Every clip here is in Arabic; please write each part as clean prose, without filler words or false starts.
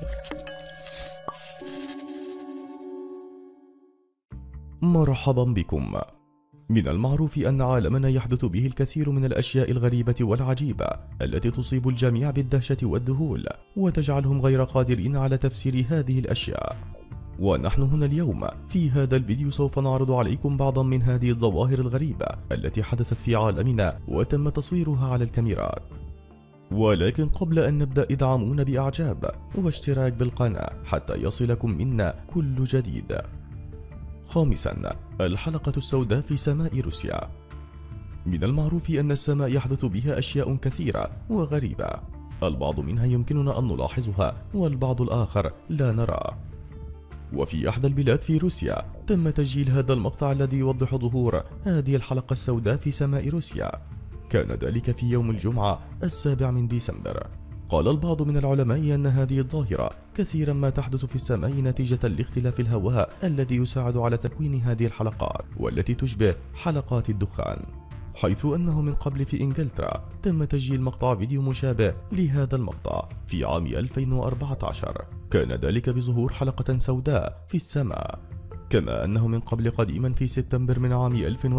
مرحبا بكم. من المعروف أن عالمنا يحدث به الكثير من الأشياء الغريبة والعجيبة التي تصيب الجميع بالدهشة والذهول وتجعلهم غير قادرين على تفسير هذه الأشياء. ونحن هنا اليوم في هذا الفيديو سوف نعرض عليكم بعضا من هذه الظواهر الغريبة التي حدثت في عالمنا وتم تصويرها على الكاميرات. ولكن قبل أن نبدأ ادعمونا بإعجاب واشتراك بالقناة حتى يصلكم منا كل جديد. خامسا، الحلقة السوداء في سماء روسيا. من المعروف أن السماء يحدث بها أشياء كثيرة وغريبة، البعض منها يمكننا أن نلاحظها والبعض الآخر لا نراه. وفي أحدى البلاد في روسيا تم تسجيل هذا المقطع الذي يوضح ظهور هذه الحلقة السوداء في سماء روسيا. كان ذلك في يوم الجمعة 7 ديسمبر. قال البعض من العلماء أن هذه الظاهرة كثيرا ما تحدث في السماء نتيجة لاختلاف الهواء الذي يساعد على تكوين هذه الحلقات والتي تشبه حلقات الدخان، حيث أنه من قبل في إنجلترا تم تسجيل مقطع فيديو مشابه لهذا المقطع في عام 2014. كان ذلك بظهور حلقة سوداء في السماء. كما أنه من قبل قديما في سبتمبر من عام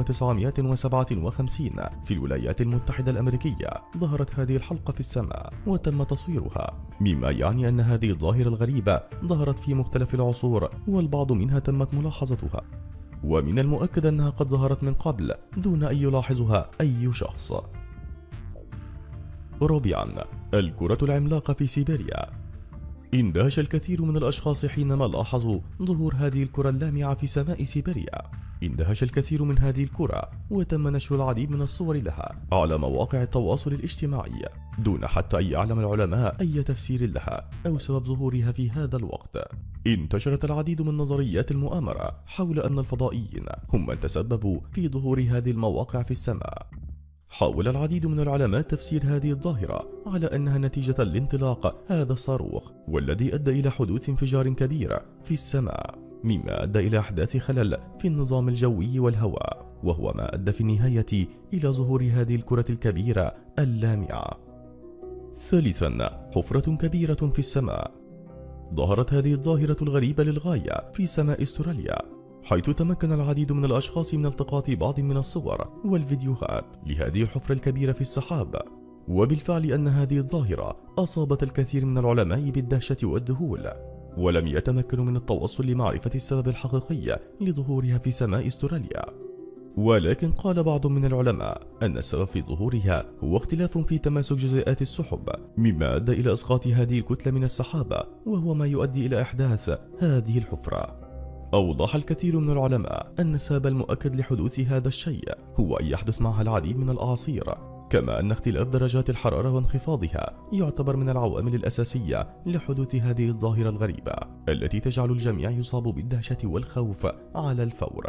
1957 في الولايات المتحدة الأمريكية ظهرت هذه الحلقة في السماء وتم تصويرها، مما يعني أن هذه الظاهرة الغريبة ظهرت في مختلف العصور والبعض منها تمت ملاحظتها، ومن المؤكد أنها قد ظهرت من قبل دون أن يلاحظها أي شخص. رابعا، الكرة العملاقة في سيبيريا. اندهش الكثير من الأشخاص حينما لاحظوا ظهور هذه الكرة اللامعة في سماء سيبيريا. اندهش الكثير من هذه الكرة وتم نشر العديد من الصور لها على مواقع التواصل الاجتماعي دون حتى أن يعلم العلماء أي تفسير لها أو سبب ظهورها في هذا الوقت. انتشرت العديد من نظريات المؤامرة حول أن الفضائيين هم من تسببوا في ظهور هذه المواقع في السماء. حاول العديد من العلماء تفسير هذه الظاهرة على أنها نتيجة لانطلاق هذا الصاروخ والذي أدى إلى حدوث انفجار كبير في السماء، مما أدى إلى إحداث خلل في النظام الجوي والهواء، وهو ما أدى في النهاية إلى ظهور هذه الكرة الكبيرة اللامعة. ثالثا، حفرة كبيرة في السماء. ظهرت هذه الظاهرة الغريبة للغاية في سماء استراليا، حيث تمكن العديد من الأشخاص من التقاط بعض من الصور والفيديوهات لهذه الحفرة الكبيرة في السحاب. وبالفعل أن هذه الظاهرة أصابت الكثير من العلماء بالدهشة والذهول، ولم يتمكنوا من التوصل لمعرفة السبب الحقيقي لظهورها في سماء استراليا. ولكن قال بعض من العلماء أن السبب في ظهورها هو اختلاف في تماسك جزيئات السحب، مما أدى إلى إسقاط هذه الكتلة من السحابة، وهو ما يؤدي إلى إحداث هذه الحفرة. أوضح الكثير من العلماء أن السبب المؤكد لحدوث هذا الشيء هو أن يحدث معها العديد من الأعاصير، كما أن اختلاف درجات الحرارة وانخفاضها يعتبر من العوامل الأساسية لحدوث هذه الظاهرة الغريبة التي تجعل الجميع يصاب بالدهشة والخوف على الفور.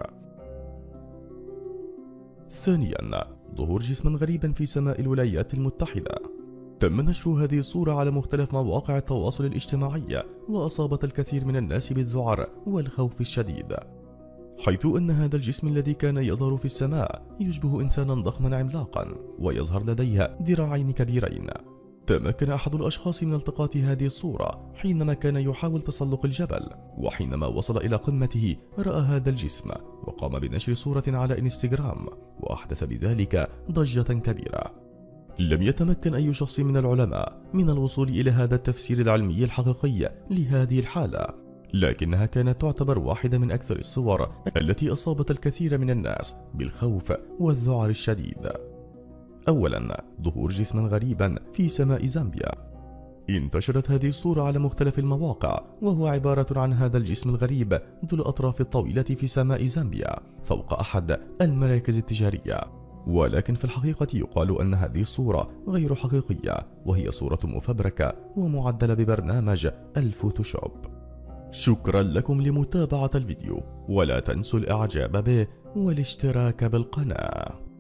ثانيا، ظهور جسم غريب في سماء الولايات المتحدة. تم نشر هذه الصورة على مختلف مواقع التواصل الاجتماعي وأصابت الكثير من الناس بالذعر والخوف الشديد، حيث أن هذا الجسم الذي كان يظهر في السماء يشبه إنسانا ضخما عملاقا ويظهر لديه ذراعين كبيرين. تمكن أحد الأشخاص من التقاط هذه الصورة حينما كان يحاول تسلق الجبل، وحينما وصل إلى قمته رأى هذا الجسم وقام بنشر صورة على إنستغرام وأحدث بذلك ضجة كبيرة. لم يتمكن أي شخص من العلماء من الوصول إلى هذا التفسير العلمي الحقيقي لهذه الحالة، لكنها كانت تعتبر واحدة من أكثر الصور التي أصابت الكثير من الناس بالخوف والذعر الشديد. أولا، ظهور جسم غريبا في سماء زامبيا. انتشرت هذه الصورة على مختلف المواقع، وهو عبارة عن هذا الجسم الغريب ذو الأطراف الطويلة في سماء زامبيا فوق أحد المراكز التجارية. ولكن في الحقيقة يقال أن هذه الصورة غير حقيقية، وهي صورة مفبركة ومعدلة ببرنامج الفوتوشوب. شكرا لكم لمتابعة الفيديو، ولا تنسوا الإعجاب به والاشتراك بالقناة.